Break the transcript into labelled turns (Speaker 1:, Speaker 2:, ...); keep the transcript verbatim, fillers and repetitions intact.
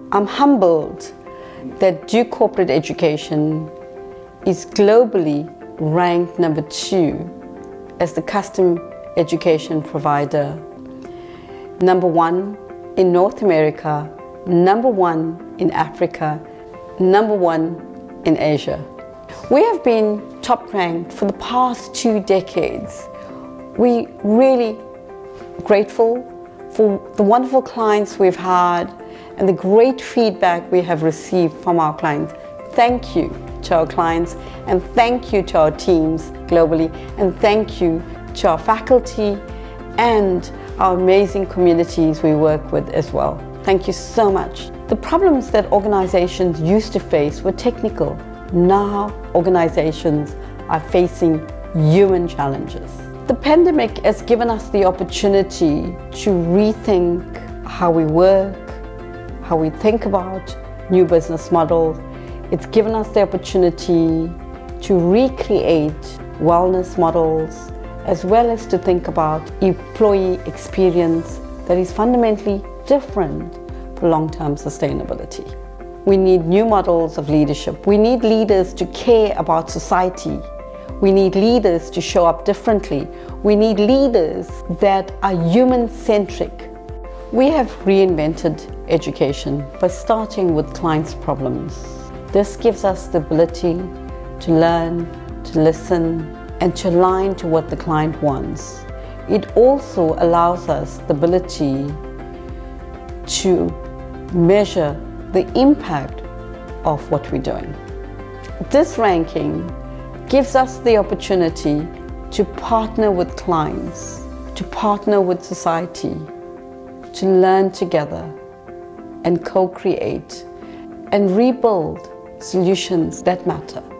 Speaker 1: I'm humbled that Duke Corporate Education is globally ranked number two as the custom education provider, number one in North America, number one in Africa, number one in Asia. We have been top ranked for the past two decades. We really grateful for the wonderful clients we've had and the great feedback we have received from our clients. Thank you to our clients, and thank you to our teams globally, and thank you to our faculty and our amazing communities we work with as well. Thank you so much. The problems that organizations used to face were technical. Now organizations are facing human challenges. The pandemic has given us the opportunity to rethink how we work, how we think about new business models. It's given us the opportunity to recreate wellness models, as well as to think about employee experience that is fundamentally different for long-term sustainability. We need new models of leadership. We need leaders to care about society. We need leaders to show up differently. We need leaders that are human-centric. We have reinvented education by starting with clients' problems. This gives us the ability to learn, to listen, and to align to what the client wants. It also allows us the ability to measure the impact of what we're doing. This ranking gives us the opportunity to partner with clients, to partner with society, to learn together and co-create and rebuild solutions that matter.